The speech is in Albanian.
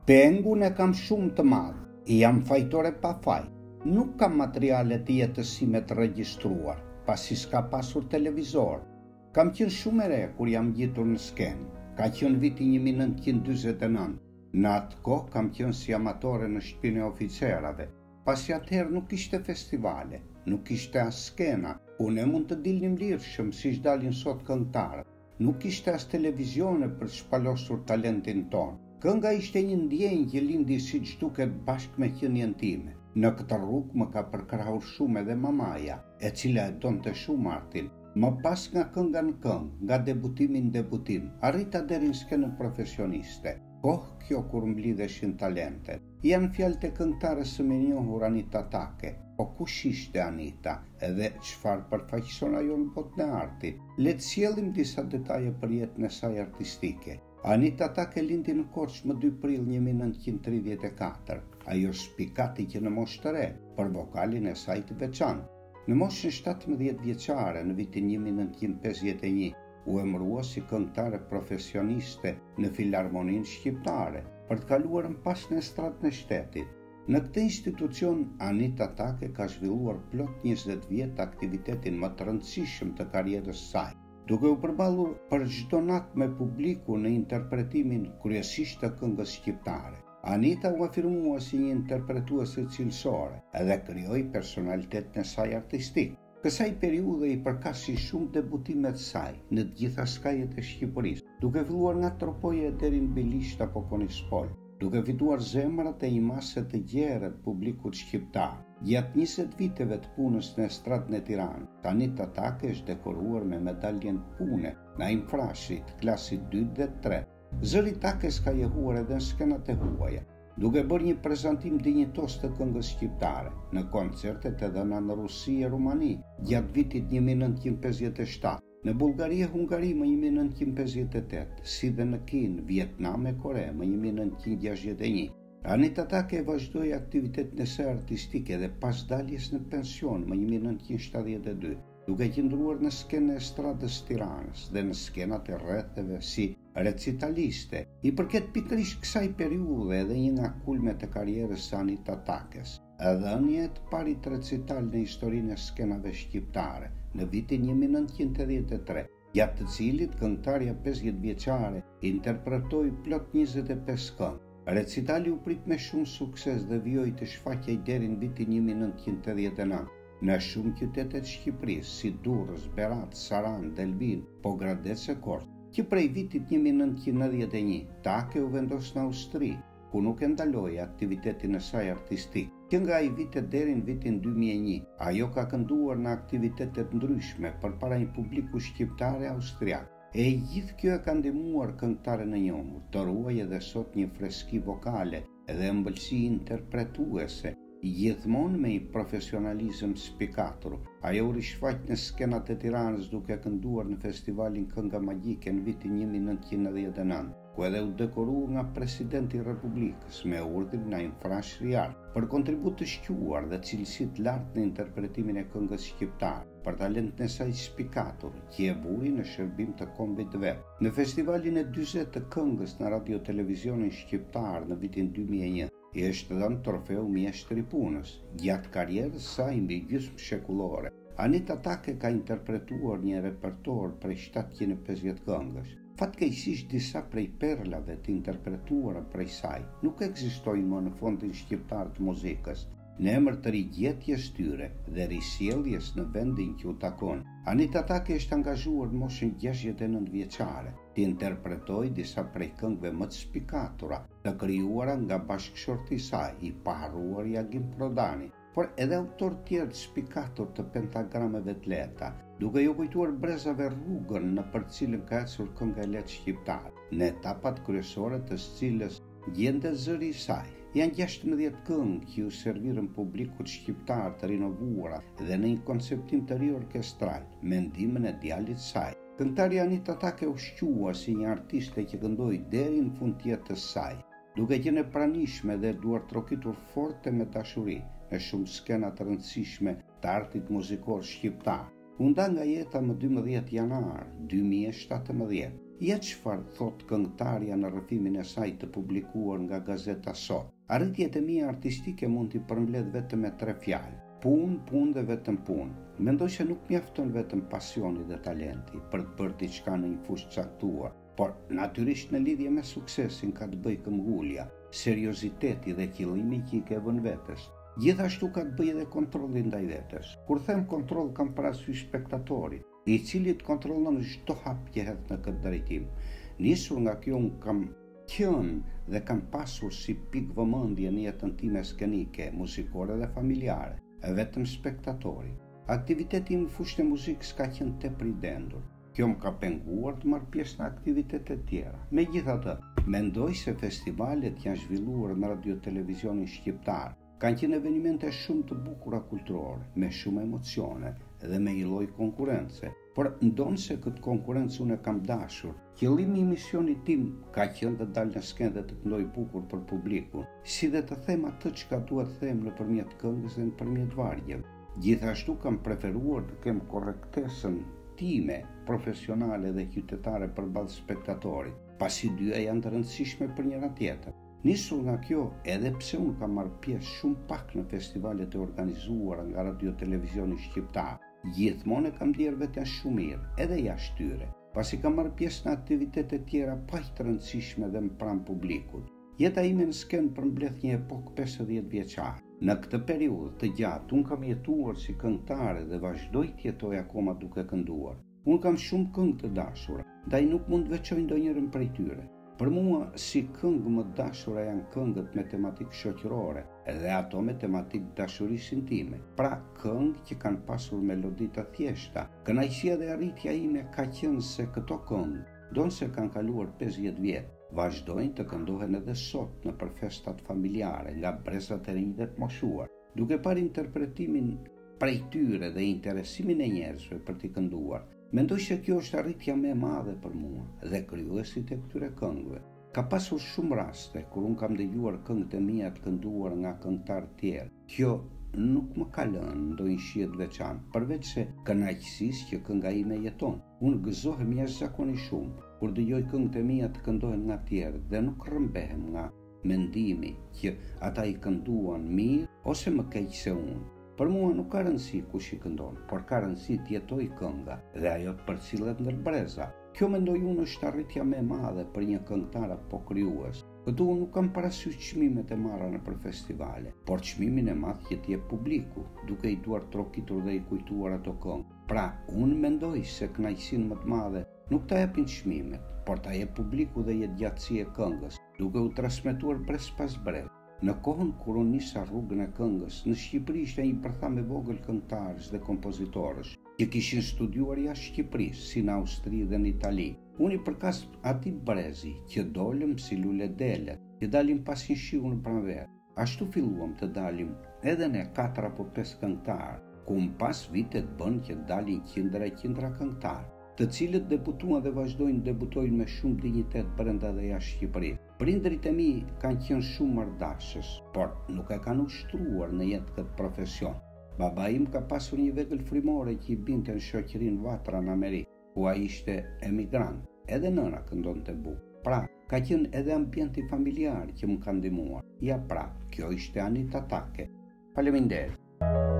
Pengun e kam shumë të madh, jam fajtore pa faj. Nuk kam materiale të jetësime të regjistruar, pasi s'ka pasur televizor. Kam qenë shumë e re kur jam gjetur në skenë. Ka qenë viti 1949. Në atë kohë kam qenë si amatore në shtëpinë e oficerave, pasi atëherë nuk ishte festivale, nuk ishte as skena. Unë mund të dilnim lirshëm siç dalin sot këngëtarët. Nuk ishte as televizione për të shpalosur talentin tonë. Kënga ishte një ndjenjë që lindi siç duket bashkë me qenien time. Në këtë rrugë më ka përkrahur shumë edhe mamaja, e cila e donte shumë artin. Më pas nga kënga në këngë, nga debutimi në debutim, arrita deri në skenën profesioniste. Kohë kjo kur mblidheshin talentet. Janë fjalët e këngëtares së menjohur Anita Take. Po kush ishte Anita? Edhe çfarë përfaqëson ajo në botën e artit? Le të sjellim disa detaje për jetën e saj artistike. Anita Take lindi në Korçë më 2 prill 1934. Ajo spikati që në moshë të re, për vokalin e saj të veçantë. Në moshën 17 vjeçare, në vitin 1951, u emërua si këngëtare profesioniste në Filharmoninë Shqiptare, për të kaluar në pas në estradën e shtetit. Në këtë institucion, Anita Take ka zhvilluar plot 20 vjet aktivitetin më të rëndësishëm të karrierës saj, duke u përballur për çdo natë me publiku në interpretimin kryesisht të këngës shqiptare. Anita u afirmua si një interpretuese cilësore edhe krijoi personalitetin e saj artistik. Kësaj periudhe i përkasi shumë debutimet saj në të gjitha skajet e Shqipërisë, duke filluar nga Tropoje deri në Bilisht apo Konispol, duke fituar zemrat e një mase të gjerë të publikut shqiptar. Gjatë 20 viteve të punës në estradën e Tiranës, Anita Take është dekoruar me medaljen pune nga Infrashit, klasit 2 dhe 3. Zëri Take s'ka jehuar edhe në skenat e huaja, duke bërë një prezantim dinjitos të këngës shqiptare në koncertet e dhëna në Rusi e Rumani gjatë vitit 1957, në Bullgari e Hungari më 1958, si dhe në Kinë, Vietnam e Kore më 1961. Anita Take vazhdoi aktivitetin e saj artistike dhe pas daljes në pension më 1972, duke qëndruar në skenën e estradës Tiranës dhe në skenat e rretheve si recitaliste. I përket pikërisht kësaj periudhe edhe një nga kulmet e karrierës së Anita Takes, dhënia e të parit recital në historinë e skenave shqiptare në vitin 1983, gjatë të cilit këngëtarja 50 vjeçare interpretoi plot 25 këngë. Recitali u prit me shumë sukses dhe vijoi të shfaqej deri në vitin 1989 në shumë qytete të Shqipërisë, si Durrës, Berat, Sarandë, Delvin, Pogradec e Korçë, që prej vitit 1991 Take u vendos në Austri, ku nuk e ndaloi aktivitetin e saj artistik. Që nga ai vitet deri në vitin 2001, ajo ka kënduar në aktivitete të ndryshme përpara një publiku shqiptar e austriak. E gjithë kjo e ka ndihmuar këngëtaren e njohur të ruajë edhe sot një freski vokale dhe ëmbëlsi interpretuese, gjithmonë me një profesionalizëm spikatur. Ajo u rishfaq në skenat e Tiranës duke kënduar në festivalin Kënga Magjike në vitin 1999, ku edhe u dekorua nga presidenti i Republikës me urdhrin nga Infrash Riar për kontribut të shquar dhe cilësi të lartë në interpretimin e këngës shqiptare, për talentin e saj spikatur, që e buri në shërbim të kombit vet. Në festivalin e 40 të këngës në radio televizionin shqiptar në vitin 2001, i është dhënë trofeu mjeshtri i punës. Gjatë karrierës saj mbi gjysmë shekullore, Anita Take ka interpretuar një repertor prej 750 këngësh. Fatkeqësisht disa prej perlave të interpretuara prej saj nuk ekzistojnë më në fondin shqiptar të muzikës. Në emër të rigjetjes tyre dhe risjelljes në vendin që u takon, Anita Take është angazhuar në moshën 69 vjeçare të interpretoj disa prej këngëve më të spikatura të krijuara nga bashkëshorti i saj, i paharruar Jagim Prodani, por edhe autor tjerë të spikatur të pentagrameve të lehta, duke ju kujtuar brezave rrugën në për cilën ka ecur kënga e lehtë shqiptare, në etapat kryesore të cilës gjendet zëri i saj. Janë 16 këngë që u servirën publikut shqiptar të rinovuara dhe në një konceptim të ri orkestral, me ndihmën e djalit saj. Këngëtarja Anita Take u shqua si një artiste që këndoi deri në fund të jetës saj, duke qenë e pranishme dhe duar trokitur forte me dashuri në shumë skena të rëndësishme të artit muzikor shqiptar. Unda nga jeta më 12 janar 2017. Ja çfarë thot këngëtarja në rrëfimin e saj të publikuar nga Gazeta Sot. Arritjet e mia artistike mund t'i përmbledh vetëm me 3 fjalë: punë dhe vetëm punë. Mendoj se nuk mjafton vetëm pasioni dhe talenti për të bërë diçka në një fushë caktuar, por natyrisht në lidhje me suksesin ka të bëjë këmbgulja, serioziteti dhe qëllimi që i ke vënë vetes. Gjithashtu ka të bëjë edhe kontrolli ndaj vetes. Kur them kontroll, kam parasysh spektatorit, i cili të kontrollon çdo hap që hedh në këtë drejtim. Nisur nga kjo, unë kam qenë dhe kam pasur si pikë vëmendje në jetën time skenike, muzikore dhe familjare, vetëm spektatori. Aktiviteti im në fushën e muzikës ka qenë tepër i dendur. Kjo më ka penguar të marr pjesë në aktivitete të tjera. Megjithatë, mendoj se festivalet që janë zhvilluar në radio televizionin shqiptar kanë qenë evenimente shumë të bukura kulturore, me shumë emocione dhe me një lloj konkurrence. Por ndonë se këtë konkurencë unë e kam dashur. Qëllimi i misionit tim ka qenë të dalë në skenë dhe të këndoj bukur për publikun, si dhe të them atë çka duhet të them nëpërmjet këngës dhe nëpërmjet vargjeve. Gjithashtu kam preferuar të kem korrektesën time profesionale dhe qytetare përballë spektatorit, pasi dyja janë të rëndësishme për njëra tjetrën. Nisur nga kjo, edhe pse unë kam marrë pjesë shumë pak në festivalet e organizuara nga radio televizioni shqiptar, gjithmonë kam ndier veten shumë mirë, edhe jashtë tyre, pasi kam marrë pjesë në aktivitete tjera pa të rëndësishme dhe më pranë publikut. Jeta ime në skenë përmbledh një epokë 50 vjeçare. Në këtë periudhë të gjatë, unë kam jetuar si këngëtare dhe vazhdoj të jetoj akoma duke kënduar. Unë kam shumë këngë të dashura, ndaj nuk mund të veçoj ndonjërin prej tyre. Për mua, si këngë më dashura janë këngët me tematikë shoqërore, edhe ato me tematikë dashurisë intime. Pra, këngë që kanë pasur melodi të thjeshta. Kënaqësia dhe arritja ime ka qenë se këto këngë, donse kanë kaluar 50 vjet, vazhdojnë të këndohen edhe sot në festat familjare nga brezat e rinj dhe të moshuar, duke parë interpretimin prej tyre dhe interesimin e njerëzve për t'i kënduar. Mendoj se kjo është arritja më e madhe për mua dhe krijuesit e këtyre këngëve. Ka pasur shumë raste kur unë kam dëgjuar këngët e mia të kënduar nga këngëtarë të tjerë. Kjo nuk më ka lënë ndonjë shije të veçantë, përveç se kënaqësisë që kënga ime jeton. Unë gëzohem jashtëzakonisht shumë kur dëgjoj këngët e mia të këndohen nga të tjerë dhe nuk rrëmbehem nga mendimi që ata i kënduan mirë ose më keq se unë. Për mua nuk ka rëndësi kush i këndon, por ka rëndësi të jetoj kënga dhe ajo të përcillet ndër breza. Kjo mendoj unë është arritja më e madhe për një këngëtar apo krijues. Këtu unë nuk kam parasysh çmimet e marra nëpër festivale, por çmimin e madh që t'jep publiku, duke i duar trokitur dhe i kujtuar ato këngë. Pra, unë mendoj se kënaqësinë më të madhe nuk ta japin çmimet, por ta jep publiku dhe jetëgjatësia e këngës, duke u transmetuar brez pas brez. Në kohën kur unë nisa rrugën e këngës, në Shqipëri ishte një përthamë e vogël këngëtarësh dhe kompozitorësh që kishin studiuar jashtë Shqipërisë, si në Austri dhe në Itali. Unë i përkas atij brezi që dolëm si lule delet, që dalim pas një shiu në pranverë. Ashtu filluam të dalim edhe ne 4 apo 5 këngëtarë, ku më pas vitet bën që dalin qindra e qindra këngëtarë, të cilët debutuan dhe vazhdojnë debutojnë me shumë dinjitet brenda dhe jashtë Shqipërisë. Prindrit e mi kanë qenë shumë marrëdashës, por nuk e kanë ushtruar në jetë këtë profesion. Baba im ka pasur një vegël frymore që i binte në shoqërinë Vatra në Amerikë, ku ai ishte emigrant, edhe nëna këndonte bukur. Pra, ka qenë edhe ambienti familjar që më ka ndihmuar. Ja pra, kjo ishte anita take. Faleminderit.